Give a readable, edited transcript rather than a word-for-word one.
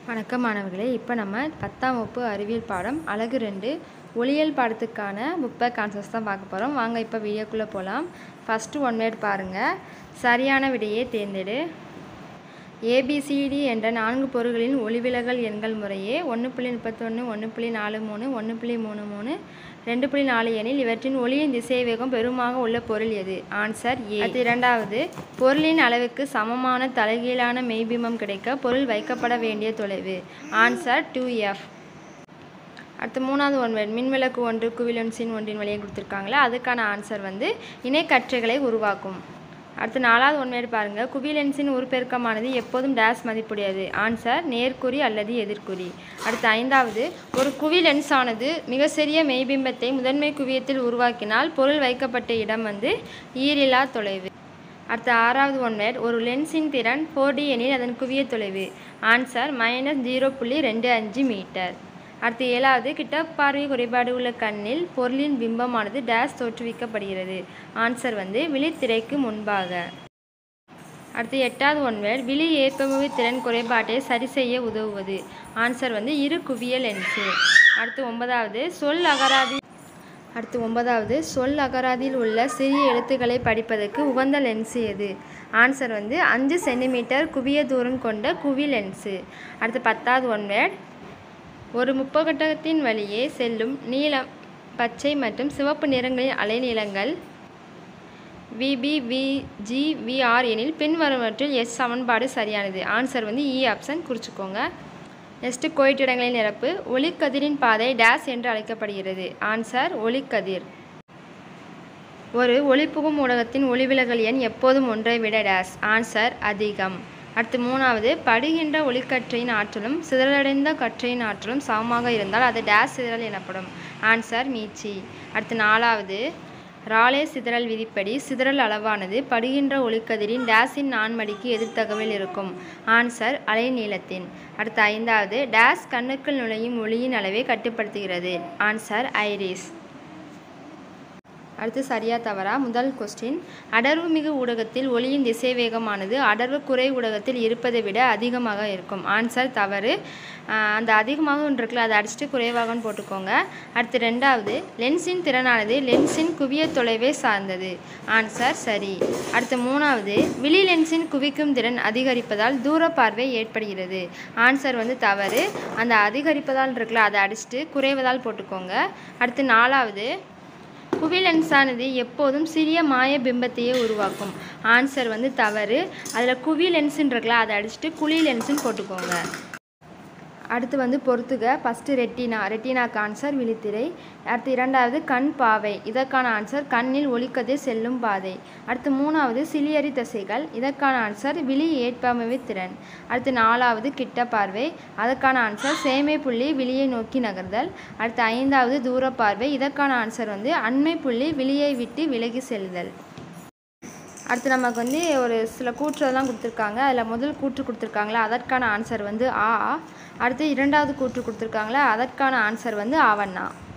வணக்கம் மாணவர்களே, இப்போ நம்ம 10ஆம் வகுப்பு அறிவியல் பாடம் அலகு 2 ஒளியியல் பாடத்துக்கான புக் பேக் ஆன்சர்ஸ் தான் பார்க்க போகிறோம். வாங்க இப்போ வீடியோக்குள்ளே போகலாம். ஃபஸ்ட்டு 1 வேர்ட் பாருங்கள். சரியான விடையை தேர்ந்தெடு. ஏபிசிடி என்ற 4 பொருள்களின் ஒளிவிலகல் எண்கள் முறையே 1.31, 1.43, 1.33, 2.4 எனில் இவற்றின் ஒளியின் திசைவேகம் பெருமாக உள்ள பொருள் எது? Answer A. அது இரண்டாவது, பொருளின் அளவுக்கு சமமான தலைகீழான மெய்பிம்பம் கிடைக்க பொருள் வைக்கப்பட வேண்டிய தொலைவு. Answer 2f. அடுத்து 3வது 1 வேர்ட், மின்விளக்கு ஒன்று குவிலென்ஸின் ஒன்றின் வழியை கொடுத்துருக்காங்களா, அதுக்கான ஆன்சர் இணைக்கற்றைகளை உருவாக்கும். அடுத்து 4வது 1 வேர்ட் பாருங்கள். குவிலென்ஸின் உருப்பெருக்கமானது எப்போதும் டேஸ் மதிப்புடையது. ஆன்சர் நேர்குறி அல்லது எதிர்குறி. அடுத்து 5வது, ஒரு குவிலென்ஸ் ஆனது மிக சிறிய மெய்பிம்பத்தை முதன்மை குவியத்தில் உருவாக்கினால் பொருள் வைக்கப்பட்ட இடம் ஈரிலா தொலைவு. அடுத்து 6வது 1 வேர்ட், ஒரு லென்ஸின் திறன் 4D எனில் அதன் குவிய தொலைவு. ஆன்சர் -0.25 மீட்டர். அடுத்து 7வது, கிட்டப்பார்வை குறைபாடு உள்ள கண்ணில் பொருளின் பிம்பமானது டேஸ் தோற்றுவிக்கப்படுகிறது. ஆன்சர் விழித்திரைக்கு முன்பாக. அடுத்து 8வது 1 வேர்ட், விழி ஏற்பமைவு திறன் குறைபாட்டை சரி செய்ய உதவுவது. ஆன்சர் இரு குவிய லென்ஸு. அடுத்து 9வது, சொல் அகராதியில் உள்ள சிறிய எழுத்துக்களை படிப்பதற்கு உகந்த லென்ஸு எது? ஆன்சர் 5 சென்டிமீட்டர் குவிய தூரம் கொண்ட குவி லென்ஸு. அடுத்து 10வது 1 வேர்ட், ஒரு முப்பட்டகத்தின் வழியே செல்லும் நீலம், பச்சை மற்றும் சிவப்பு நிறங்களின் அலைநீளங்கள் VB, VG, VR எனில் பின்வருவற்றில் எஸ் சமன்பாடு சரியானது. ஆன்சர் இ ஆப்ஷன் குறிச்சிக்கோங்க. நெக்ஸ்ட்டு கோயிட்டிடங்களின் நிரப்பு. ஒளிக்கதிரின் பாதை டேஸ் என்று அழைக்கப்படுகிறது. ஆன்சர் ஒளிக்கதிர். ஒரு ஒளிபுகும் ஊடகத்தின் ஒளிவிலகல் எண் எப்போதும் ஒன்றை விட டேஸ். ஆன்சர் அதிகம். அடுத்து 3வது, படுகின்ற ஒளிக்கற்றையின் ஆற்றலும் சிதறடைந்த கற்றையின் ஆற்றலும் சமமாக இருந்தால் அது டேஸ் சிதறல் எனப்படும். ஆன்சர் மீட்சி. அடுத்து 4வது, ராலே சிதறல் விதிப்படி சிதறல் அளவானது படுகின்ற ஒளிக்கதிரின் டேஸின் 4 மடிக்கு எதிர்த்தகவில் இருக்கும். ஆன்சர் அலைநீளத்தின். அடுத்து 5வது, டேஸ் கண்ணுக்குள் நுழையும் ஒளியின் அளவை கட்டுப்படுத்துகிறது. Answer iris. அடுத்து சரியா தவறா? முதல் கொஸ்டின், அடர்வு மிகு ஊடகத்தில் ஒளியின் திசைவேகமானது அடர்வு குறை ஊடகத்தில் இருப்பதை விட அதிகமாக இருக்கும். ஆன்சர் தவறு. அந்த அதிகமாக ஒன்று இருக்குல்ல, அதை அடிச்சுட்டு குறைவாகன்னு போட்டுக்கோங்க. அடுத்து 2வது, லென்ஸின் திறனானது லென்ஸின் குவிய தொலைவை சார்ந்தது. ஆன்சர் சரி. அடுத்து 3வது, விழி லென்ஸின் குவிக்கும் திறன் அதிகரிப்பதால் தூர பார்வை ஏற்படுகிறது. ஆன்சர் தவறு. அந்த அதிகரிப்பதால் இருக்குல்ல, அதை அடிச்சுட்டு குறைவதால் போட்டுக்கோங்க. அடுத்து 4வது, குவிலென்ஸானது எப்போதும் சிறிய மாய பிம்பத்தையே உருவாக்கும். ஆன்சர் தவறு. அதில் குவி லென்ஸுன்னு இருக்குல்ல, அதை அடிச்சுட்டு குழி லென்ஸுன்னு போட்டுக்கோங்க. அடுத்து பொறுத்துக. ஃபஸ்ட்டு ரெட்டினாக்கு ஆன்சர் விழித்திரை. அடுத்து 2வது, கண் பாவை. இதற்கான ஆன்சர் கண்ணில் ஒளிக்கதிர் செல்லும் பாதை. அடுத்து 3வது, சிலியரி தசைகள். இதற்கான ஆன்சர் விழி ஏற்பமைவு திறன். அடுத்து 4வது, கிட்ட பார்வை. அதற்கான ஆன்சர் சேமை புள்ளி விழியை நோக்கி நகர்தல். அடுத்து 5வது, தூர பார்வை. இதற்கான ஆன்சர் அண்மை புள்ளி விழியை விட்டு விலகி செல்லுதல். அடுத்து நமக்கு ஒரு சில கூற்றுலாம் கொடுத்துருக்காங்க. அதில் முதல் கூற்று கொடுத்துருக்காங்களா, அதற்கான ஆன்சர் ஆ. அடுத்து 2வது கூற்று கொடுத்துருக்காங்களா, அதற்கான ஆன்சர் ஆவண்ணா.